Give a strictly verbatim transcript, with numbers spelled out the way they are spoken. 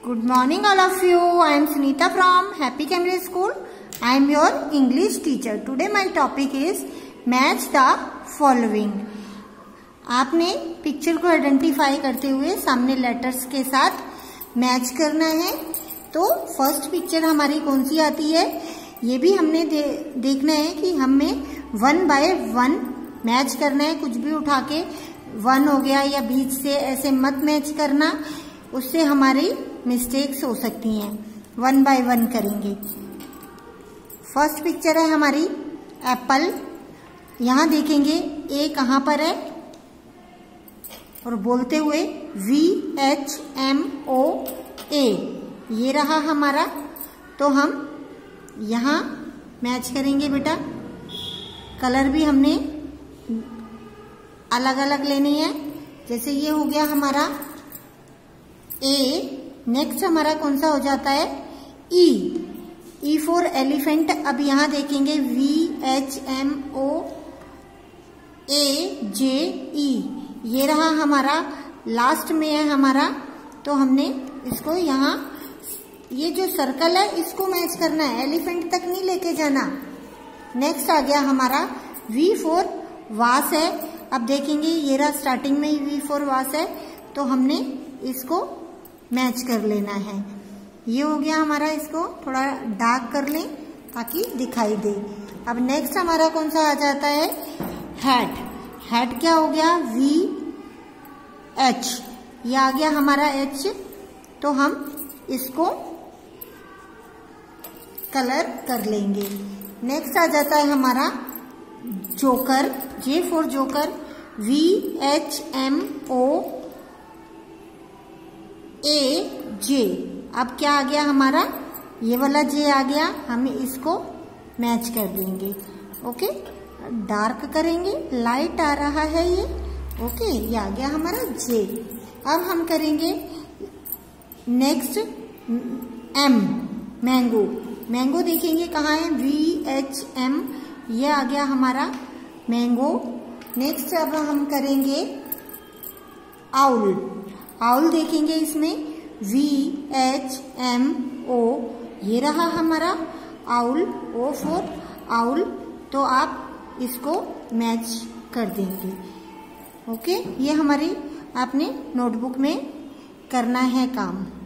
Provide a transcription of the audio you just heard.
Good morning all of you. I am Sunita from Happy Cambridge School. I am your English teacher. Today my topic is match the following. आपने picture को identify करते हुए सामने letters के साथ match करना है। तो फर्स्ट पिक्चर हमारी कौन सी आती है, ये भी हमने दे, देखना है कि हमें वन बाय वन मैच करना है। कुछ भी उठा के वन हो गया या बीच से ऐसे मत मैच करना, उससे हमारी मिस्टेक्स हो सकती हैं। वन बाय वन करेंगे। फर्स्ट पिक्चर है हमारी एप्पल। यहां देखेंगे ए कहां पर है और बोलते हुए V H M O A, ये रहा हमारा। तो हम यहां मैच करेंगे बेटा। कलर भी हमने अलग अलग लेनी है। जैसे ये हो गया हमारा ए। नेक्स्ट हमारा कौन सा हो जाता है, ई। E for elephant. अब यहां देखेंगे V H M O A J E, ये रहा हमारा। लास्ट में है हमारा, तो हमने इसको यहां ये जो सर्कल है इसको मैच करना है, एलिफेंट तक नहीं लेके जाना। नेक्स्ट आ गया हमारा वी फॉर वास है। अब देखेंगे ये रहा, स्टार्टिंग में ही वी फॉर वास है, तो हमने इसको मैच कर लेना है। ये हो गया हमारा। इसको थोड़ा डार्क कर लें ताकि दिखाई दे। अब नेक्स्ट हमारा कौन सा आ जाता है, हैट। हैट क्या हो गया, वी एच, ये आ गया हमारा एच। तो हम इसको कलर कर लेंगे। नेक्स्ट आ जाता है हमारा joker. J for joker, V H M O A J. अब क्या आ गया हमारा, ये वाला जे आ गया। हम इसको मैच कर देंगे। ओके, डार्क करेंगे, लाइट आ रहा है ये। ओके, ये आ गया हमारा जे। अब हम करेंगे नेक्स्ट एम, मैंगो। मैंगो देखेंगे कहाँ है, वी एच एम, ये आ गया हमारा मैंगो। नेक्स्ट अब हम करेंगे आउल। आउल देखेंगे इसमें वी एच एम ओ, ये रहा हमारा आउल। O for owl. तो आप इसको मैच कर देंगे। ओके, ये हमारी आपने नोटबुक में करना है काम।